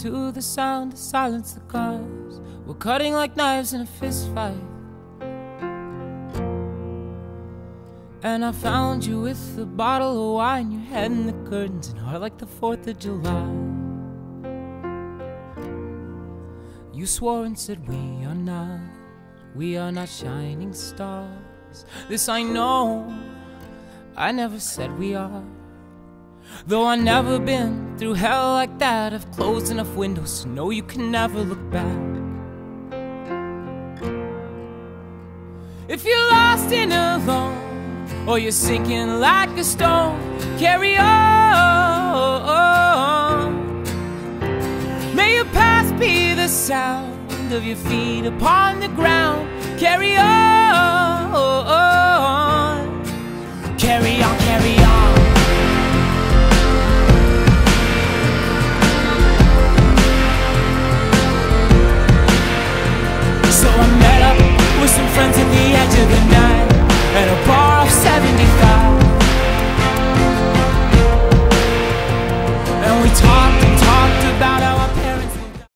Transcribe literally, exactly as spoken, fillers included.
to the sound to silence the cars. We're cutting like knives in a fist fight. And I found you with a bottle of wine, your head in the curtains, and heart like the fourth of July. You swore and said we are not, we are not shining stars. This I know, I never said we are. Though I've never been through hell like that, I've closed enough windows to know you can never look back. If you're lost and alone, or you're sinking like a stone, carry on. May your past be the sound of your feet upon the ground. Carry on.